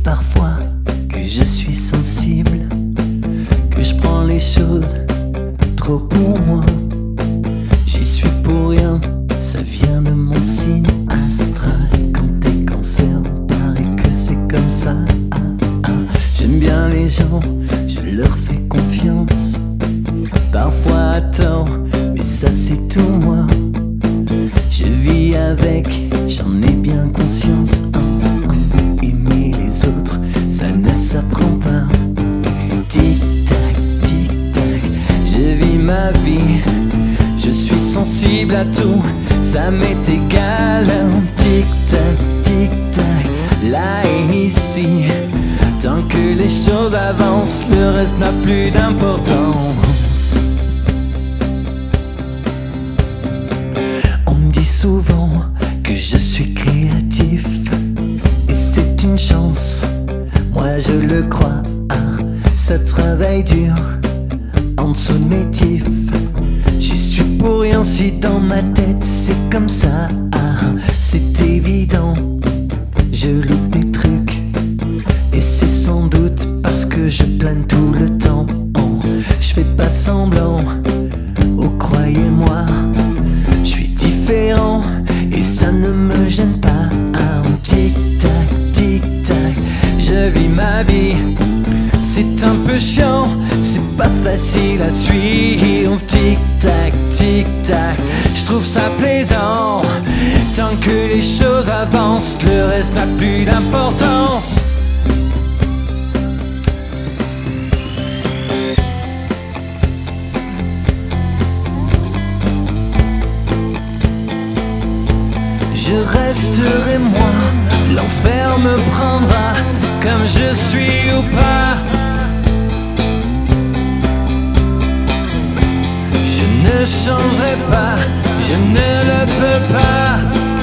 parfois que je suis sensible, que je prends les choses trop pour moi. J'y suis pour rien, ça vient de mon signe astral. Quand t'es Cancer, paraît que c'est comme ça. J'aime bien les gens, je leur fais confiance, parfois à tort, mais ça c'est tout moi. Je vis avec, j'en ai bien conscience. Aimer les autres, ça ne s'apprend pas. Tic-tac, tic-tac, je vis ma vie. Je suis sensible à tout, ça m'est égal. Tic-tac, tic-tac, là et ici. Tant que les choses avancent, le reste n'a plus d'importance. On me dit souvent que je suis créatif, et c'est une chance, moi je le crois. Ça travaille dur en dessous de mes tifs. J'y suis pour rien si dans ma tête c'est comme ça. C'est évident, je loupe des trucs, et c'est sans doute parce que je plane tout le temps. Je fais pas semblant, oh croyez-moi, je suis différent et ça ne me gêne pas. Tic-tac, tic-tac, je vis ma vie. C'est un peu chiant, c'est pas facile à suivre. Tic-tac, tic-tac, je trouve ça plaisant. Tant que les choses avancent, le reste n'a plus d'importance. Je resterai moi, l'enfer me prendra comme je suis ou pas. Je ne changerai pas, je ne le peux pas.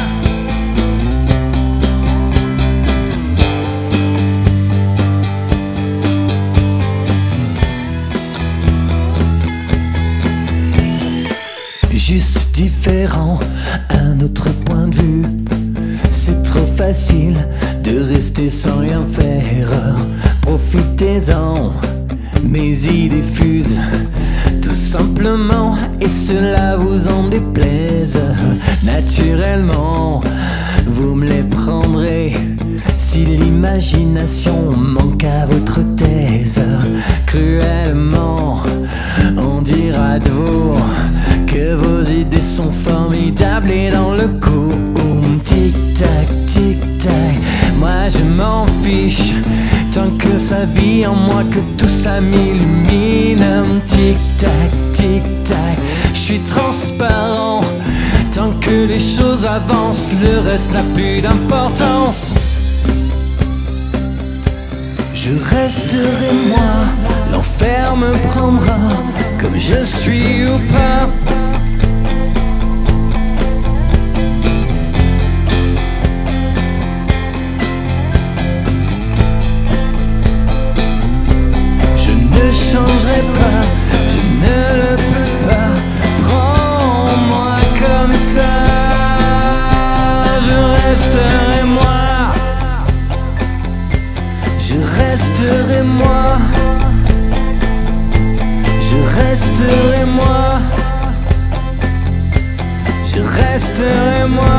Juste différent, un autre point de vue. C'est trop facile de rester sans rien faire. Profitez-en, mes idées fusent tout simplement, et cela vous en déplaise. Naturellement, vous me les prendrez si l'imagination manque à votre thèse. Cruellement, on dira de vous que vos idées sont formidables et dans le coup. Tic-tac, tic-tac, moi je m'en fiche, tant que ça vit en moi, que tout ça m'illumine. Tic-tac, tic-tac, je suis transparent. Tant que les choses avancent, le reste n'a plus d'importance. Je resterai moi, l'enfer me prendra comme je suis ou pas. Je ne changerai pas, je ne le peux pas. Prends-moi comme ça, je resterai moi. Je resterai moi, je resterai moi, je resterai moi,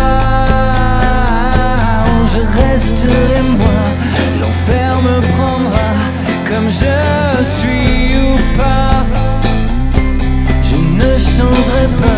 je resterai moi. L'enfer me prendra comme je suis ou pas. Je ne changerai pas.